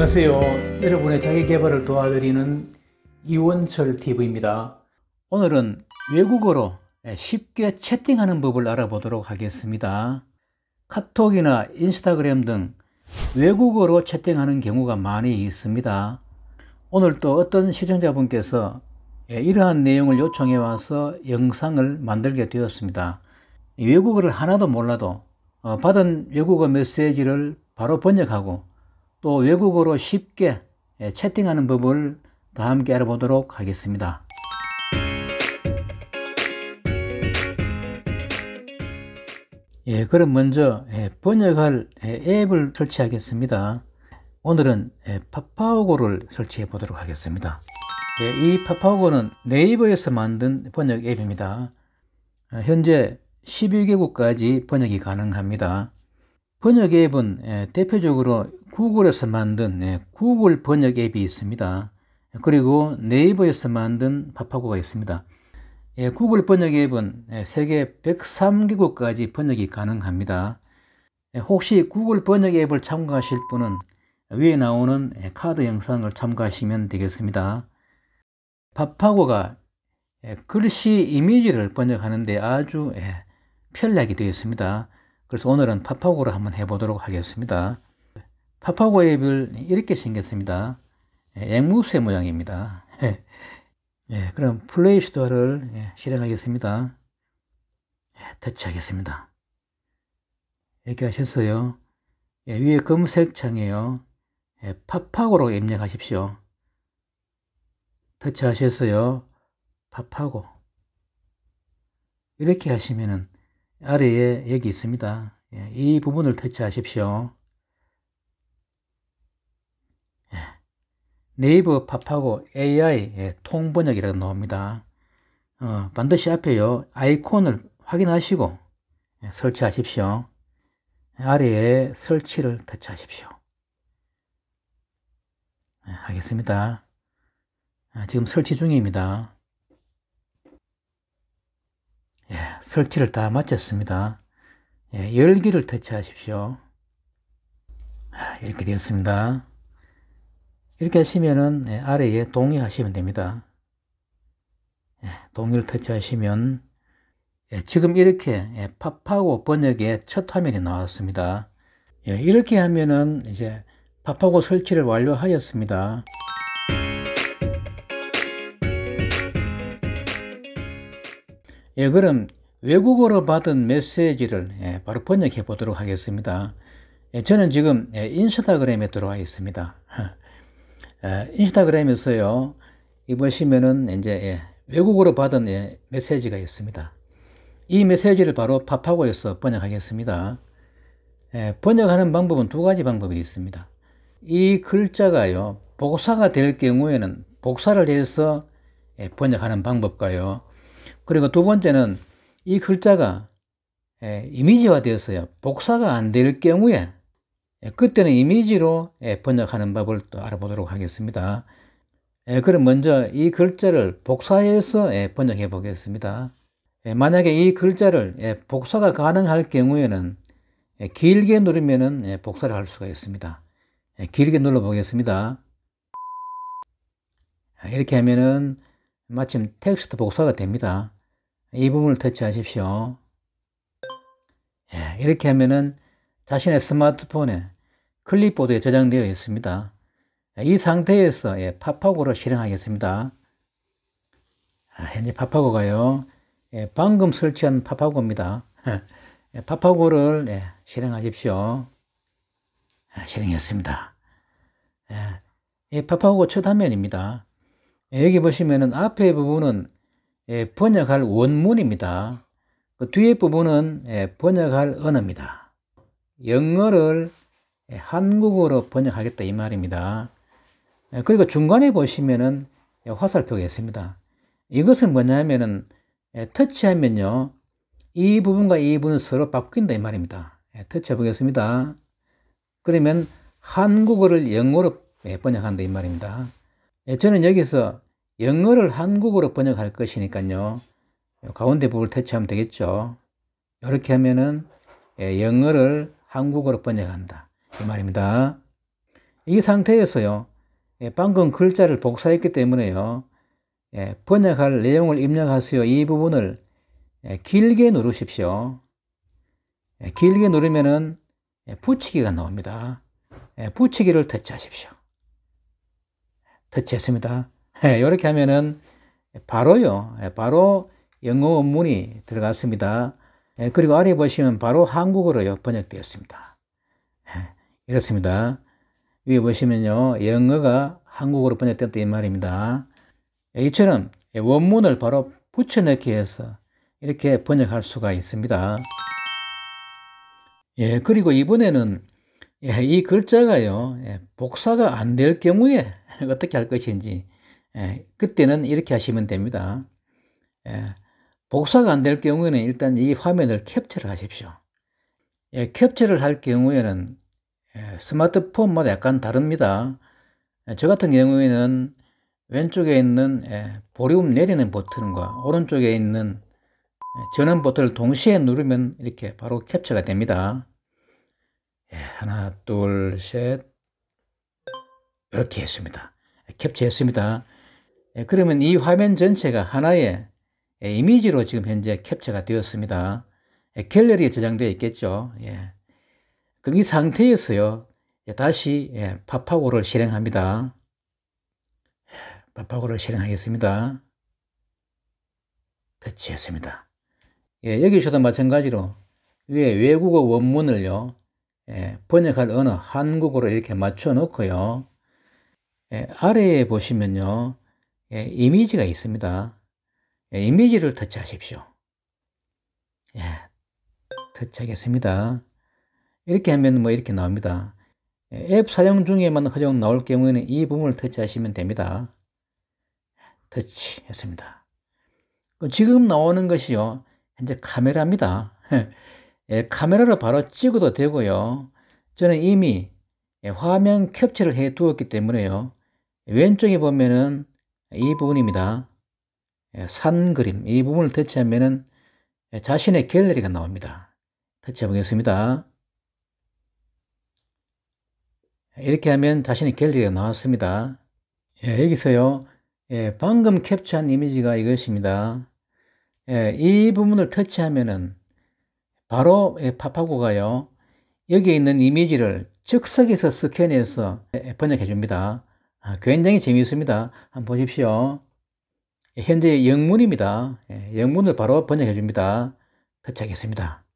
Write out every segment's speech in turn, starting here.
안녕하세요. 여러분의 자기계발을 도와드리는 이원철 TV입니다. 오늘은 외국어로 쉽게 채팅하는 법을 알아보도록 하겠습니다. 카톡이나 인스타그램 등 외국어로 채팅하는 경우가 많이 있습니다. 오늘 또 어떤 시청자분께서 이러한 내용을 요청해 와서 영상을 만들게 되었습니다. 외국어를 하나도 몰라도 받은 외국어 메시지를 바로 번역하고 또 외국어로 쉽게 채팅하는 법을 다 함께 알아보도록 하겠습니다. 그럼 먼저 번역할 앱을 설치하겠습니다. 오늘은 파파고를 설치해 보도록 하겠습니다. 이 파파고는 네이버에서 만든 번역 앱입니다. 현재 12개국까지 번역이 가능합니다. 번역 앱은 대표적으로 구글에서 만든 구글 번역 앱이 있습니다. 그리고 네이버에서 만든 파파고가 있습니다. 구글 번역 앱은 세계 103개국까지 번역이 가능합니다. 혹시 구글 번역 앱을 참고하실 분은 위에 나오는 카드 영상을 참고하시면 되겠습니다. 파파고가 글씨 이미지를 번역하는 데 아주 편리하게 되어 있습니다. 그래서 오늘은 파파고로 한번 해보도록 하겠습니다. 파파고 앱을 이렇게 생겼습니다. 앵무새 모양입니다. 그럼 플레이 스토어를 실행하겠습니다. 터치하겠습니다. 이렇게 하셨어요. 위에 검색창에요. 파파고로 입력하십시오. 터치하셨어요. 파파고. 이렇게 하시면은 아래에 여기 있습니다. 이 부분을 터치하십시오. 네이버 파파고 AI 통번역이라고 나옵니다. 반드시 앞에요 아이콘을 확인하시고 설치하십시오. 아래에 설치를 터치하십시오. 하겠습니다. 지금 설치 중입니다. 설치를 다 마쳤습니다. 열기를 터치하십시오. 이렇게 되었습니다. 이렇게 하시면은 아래에 동의하시면 됩니다. 동의를 터치하시면 지금 이렇게 파파고 번역의 첫 화면이 나왔습니다. 이렇게 하면은 이제 파파고 설치를 완료하였습니다. 그럼 외국어로 받은 메시지를 바로 번역해 보도록 하겠습니다. 저는 지금 인스타그램에 들어와 있습니다. 인스타그램에서요, 이 보시면은 이제 외국어로 받은 메시지가 있습니다. 이 메시지를 바로 파파고에서 번역하겠습니다. 번역하는 방법은 두 가지 방법이 있습니다. 이 글자가요, 복사가 될 경우에는 복사를 해서 번역하는 방법과요. 그리고 두 번째는 이 글자가 이미지화 되었어요. 복사가 안 될 경우에 그때는 이미지로 번역하는 법을 또 알아보도록 하겠습니다. 그럼 먼저 이 글자를 복사해서 번역해 보겠습니다. 만약에 이 글자를 복사가 가능할 경우에는 길게 누르면은 복사를 할 수가 있습니다. 길게 눌러 보겠습니다. 이렇게 하면은 마침 텍스트 복사가 됩니다. 이 부분을 터치하십시오. 이렇게 하면은 자신의 스마트폰에 클립보드에 저장되어 있습니다. 이 상태에서 파파고로 실행하겠습니다. 현재 파파고가요, 방금 설치한 파파고입니다. 파파고를 실행하십시오. 실행했습니다. 파파고 첫 화면입니다. 여기 보시면은 앞에 부분은 번역할 원문입니다. 그 뒤에 부분은 번역할 언어입니다. 영어를 한국어로 번역하겠다 이 말입니다. 그리고 중간에 보시면은 화살표가 있습니다. 이것은 뭐냐면은 터치하면요, 이 부분과 이 부분은 서로 바뀐다 이 말입니다. 터치해 보겠습니다. 그러면 한국어를 영어로 번역한다 이 말입니다. 저는 여기서 영어를 한국어로 번역할 것이니까요, 가운데 부분을 터치하면 되겠죠. 이렇게 하면은 영어를 한국어로 번역한다 이 말입니다. 이 상태에서요, 방금 글자를 복사했기 때문에요, 번역할 내용을 입력하세요. 이 부분을 길게 누르십시오. 길게 누르면은 붙이기가 나옵니다. 붙이기를 터치하십시오. 터치했습니다. 이렇게 하면은 바로요, 바로 영어 원문이 들어갔습니다. 그리고 아래 보시면 바로 한국어로요, 번역되었습니다. 이렇습니다. 위에 보시면요, 영어가 한국어로 번역됐다 이 말입니다. 이처럼 원문을 바로 붙여넣기 해서 이렇게 번역할 수가 있습니다. 그리고 이번에는 이 글자가요, 복사가 안 될 경우에 어떻게 할 것인지, 그때는 이렇게 하시면 됩니다. 복사가 안 될 경우에는 일단 이 화면을 캡처를 하십시오. 캡처를 할 경우에는 스마트폰마다 약간 다릅니다. 저 같은 경우에는 왼쪽에 있는 볼륨 내리는 버튼과 오른쪽에 있는 전원 버튼을 동시에 누르면 이렇게 바로 캡처가 됩니다. 하나, 둘, 셋. 이렇게 했습니다. 캡처했습니다. 그러면 이 화면 전체가 하나의 이미지로 지금 현재 캡처가 되었습니다. 갤러리에 저장되어 있겠죠. 그럼 이 상태에서요, 다시 파파고를 실행합니다. 파파고를 실행하겠습니다. 터치했습니다. 여기서도 마찬가지로 위에 외국어 원문을요, 번역할 언어 한국어로 이렇게 맞춰 놓고요, 아래에 보시면요, 이미지가 있습니다. 이미지를 터치하십시오. 터치하겠습니다. 이렇게 하면 뭐 이렇게 나옵니다. 앱 사용 중에만 허용 나올 경우에는 이 부분을 터치하시면 됩니다. 터치했습니다. 지금 나오는 것이요, 현재 카메라입니다. 카메라로 바로 찍어도 되고요. 저는 이미 화면 캡처를 해 두었기 때문에요. 왼쪽에 보면은 이 부분입니다. 산 그림, 이 부분을 터치하면은 자신의 갤러리가 나옵니다. 터치해 보겠습니다. 이렇게 하면 자신의 갤러리가 나왔습니다. 여기서요, 방금 캡처한 이미지가 이것입니다. 이 부분을 터치하면은 바로 파파고가요, 여기에 있는 이미지를 즉석에서 스캔해서 번역해 줍니다. 굉장히 재미있습니다. 한번 보십시오. 현재 영문입니다. 영문을 바로 번역해 줍니다. 터치하겠습니다.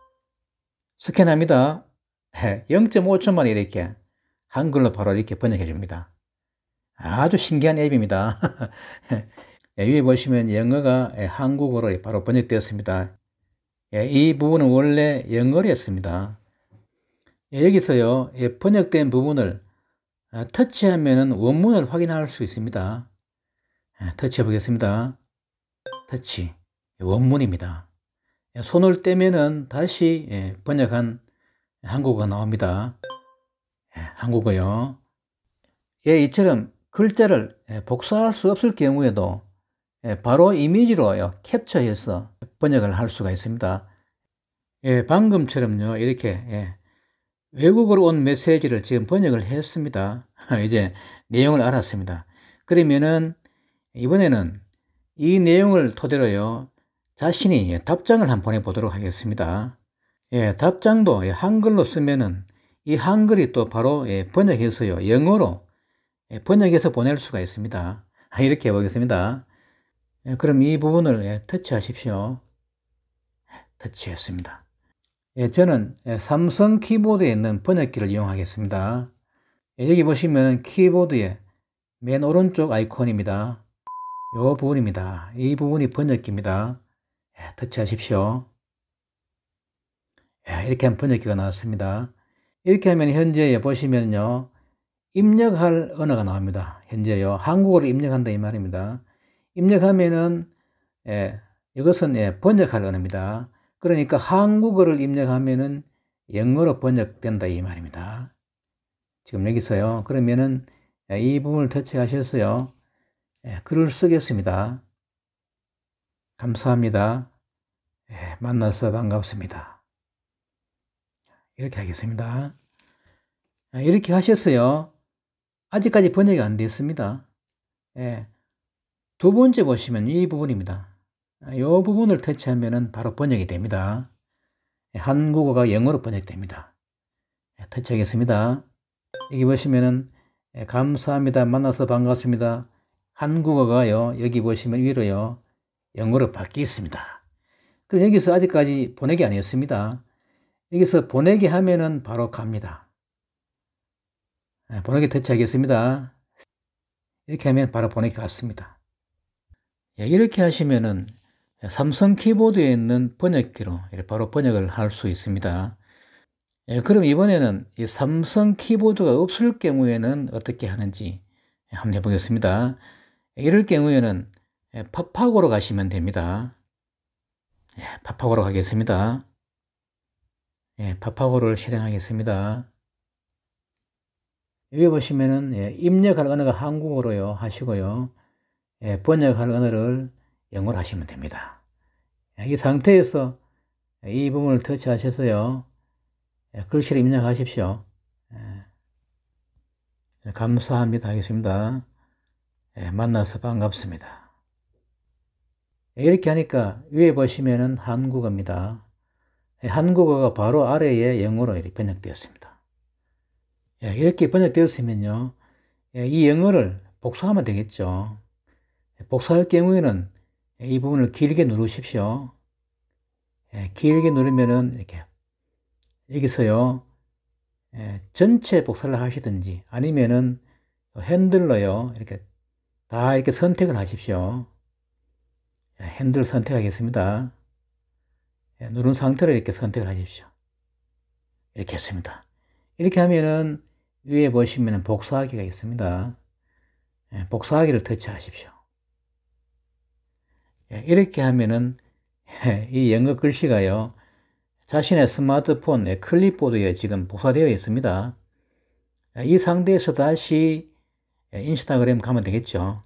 스캔합니다. 0.5초 만에 이렇게 한글로 바로 이렇게 번역해 줍니다. 아주 신기한 앱입니다. 위에 보시면 영어가 한국어로 바로 번역되었습니다. 이 부분은 원래 영어였습니다. 여기서요, 번역된 부분을 터치하면 원문을 확인할 수 있습니다. 터치해 보겠습니다. 터치, 원문입니다. 손을 떼면은 다시 번역한 한국어가 나옵니다. 한국어요. 이처럼 글자를 복사할 수 없을 경우에도 바로 이미지로 캡처해서 번역을 할 수가 있습니다. 방금처럼요, 이렇게 외국어로 온 메시지를 지금 번역을 했습니다. 이제 내용을 알았습니다. 그러면은 이번에는 이 내용을 토대로요, 자신이 답장을 한번 보내보도록 하겠습니다. 답장도 한글로 쓰면은 이 한글이 또 바로 번역해서요, 영어로 번역해서 보낼 수가 있습니다. 이렇게 해보겠습니다. 그럼 이 부분을 터치하십시오. 터치했습니다. 저는 삼성 키보드에 있는 번역기를 이용하겠습니다. 여기 보시면 키보드의 맨 오른쪽 아이콘입니다. 이 부분입니다. 이 부분이 번역기입니다. 터치하십시오. 이렇게 하면 번역기가 나왔습니다. 이렇게 하면 현재 보시면요, 입력할 언어가 나옵니다. 현재요, 한국어로 입력한다 이 말입니다. 입력하면은 이것은 번역할 언어입니다. 그러니까 한국어를 입력하면은 영어로 번역된다 이 말입니다. 지금 여기서요, 그러면은 이 부분을 터치하셔서요, 글을 쓰겠습니다. 감사합니다. 만나서 반갑습니다. 이렇게 하겠습니다. 이렇게 하셨어요. 아직까지 번역이 안 됐습니다. 예. 두 번째 보시면 이 부분입니다. 이 부분을 터치하면 바로 번역이 됩니다. 한국어가 영어로 번역됩니다. 터치하겠습니다. 여기 보시면은 감사합니다. 만나서 반갑습니다. 한국어가요. 여기 보시면 위로요. 영어로 바뀌어 있습니다. 그럼 여기서 아직까지 번역이 아니었습니다. 여기서 번역이 하면은 바로 갑니다. 번역에 터치하겠습니다. 이렇게 하면 바로 번역이 갔습니다. 이렇게 하시면은 삼성 키보드에 있는 번역기로 바로 번역을 할 수 있습니다. 그럼 이번에는 이 삼성 키보드가 없을 경우에는 어떻게 하는지 한번 해보겠습니다. 이럴 경우에는 팝하고로 가시면 됩니다. 팝하고로 가겠습니다. 팝하고를 실행하겠습니다. 여기 보시면은 입력할 언어가 한국어로요 하시고요. 번역할 언어를 영어로 하시면 됩니다. 이 상태에서 이 부분을 터치하셔서요. 글씨를 입력하십시오. 감사합니다 하겠습니다. 만나서 반갑습니다. 이렇게 하니까 위에 보시면은 한국어입니다. 한국어가 바로 아래에 영어로 이렇게 번역되었습니다. 이렇게 번역되었으면요. 이 영어를 복사하면 되겠죠. 복사할 경우에는 이 부분을 길게 누르십시오. 길게 누르면은 이렇게 여기서요. 전체 복사를 하시든지 아니면은 핸들로요. 이렇게 다 이렇게 선택을 하십시오. 핸들 선택하겠습니다. 누른 상태로 이렇게 선택을 하십시오. 이렇게 했습니다. 이렇게 하면은 위에 보시면 복사하기가 있습니다. 복사하기를 터치하십시오. 이렇게 하면은 이 영어 글씨가요. 자신의 스마트폰 클립보드에 지금 복사되어 있습니다. 이 상태에서 다시 인스타그램 가면 되겠죠.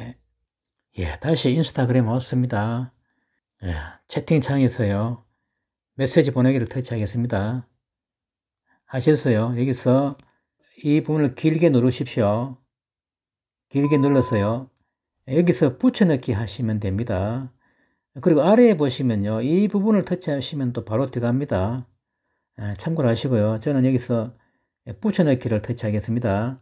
다시 인스타그램 왔습니다. 채팅창에서요. 메시지 보내기를 터치하겠습니다. 하셔서요. 여기서 이 부분을 길게 누르십시오. 길게 눌러서요. 여기서 붙여넣기 하시면 됩니다. 그리고 아래에 보시면요. 이 부분을 터치하시면 또 바로 들어갑니다. 참고를 하시고요. 저는 여기서 붙여넣기를 터치하겠습니다.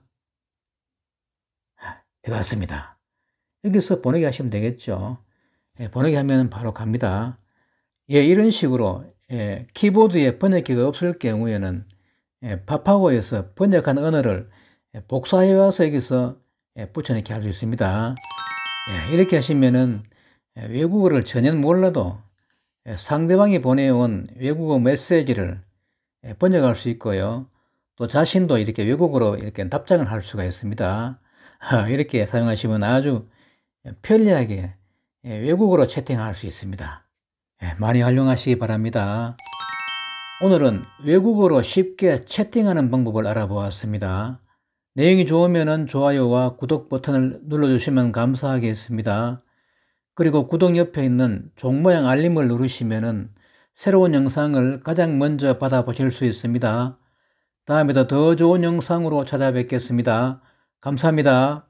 들어갔습니다. 여기서 보내기 하시면 되겠죠. 보내기 하면 바로 갑니다. 이런 식으로 키보드에 번역기가 없을 경우에는 팝하고에서 번역한 언어를 복사해 와서 여기서 붙여넣기 할 수 있습니다. 이렇게 하시면은 외국어를 전혀 몰라도 상대방이 보내온 외국어 메시지를 번역할 수 있고요. 또 자신도 이렇게 외국어로 이렇게 답장을 할 수가 있습니다. 이렇게 사용하시면 아주 편리하게 외국어로 채팅할 수 있습니다. 많이 활용하시기 바랍니다. 오늘은 외국어로 쉽게 채팅하는 방법을 알아보았습니다. 내용이 좋으면 좋아요와 구독 버튼을 눌러주시면 감사하겠습니다. 그리고 구독 옆에 있는 종 모양 알림을 누르시면 새로운 영상을 가장 먼저 받아보실 수 있습니다. 다음에도 더 좋은 영상으로 찾아뵙겠습니다. 감사합니다.